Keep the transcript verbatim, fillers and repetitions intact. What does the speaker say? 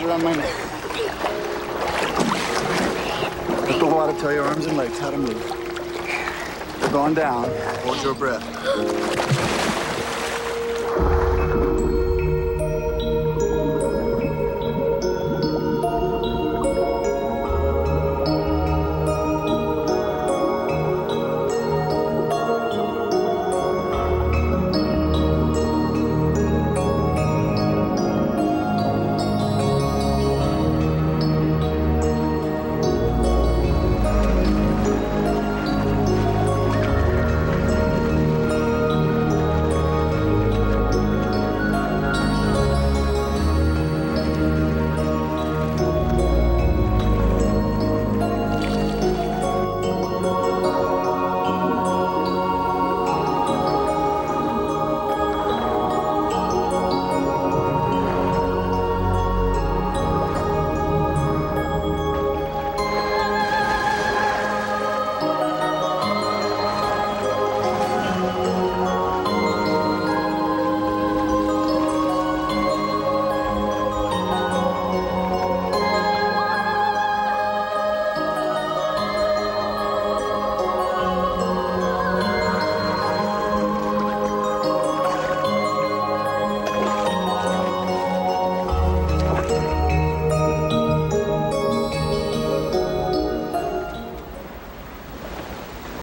fingers around my neck. Let the water tell your arms and legs how to move. They're going down. Hold your breath.